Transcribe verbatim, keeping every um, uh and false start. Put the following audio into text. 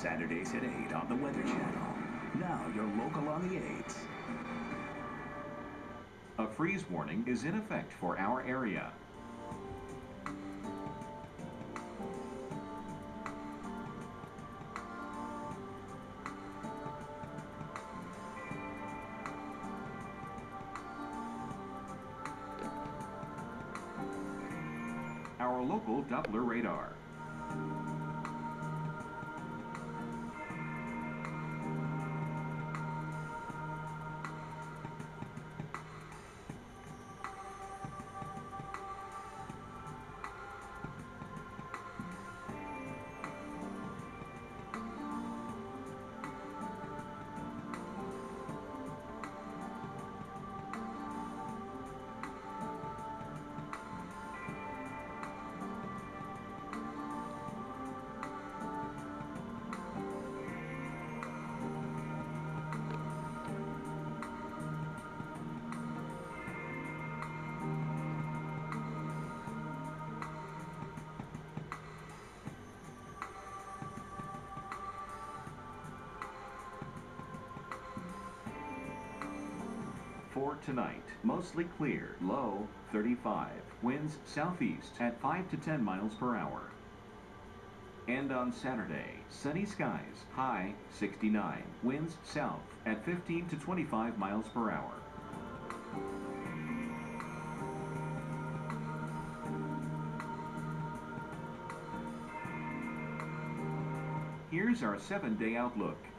Saturdays at eight on the Weather Channel. Now you're local on the eights. A freeze warning is in effect for our area. Our local Doppler radar. For tonight, mostly clear, low thirty-five, winds southeast at five to ten miles per hour. And on Saturday, sunny skies, high sixty-nine, winds south at fifteen to twenty-five miles per hour. Here's our seven-day outlook.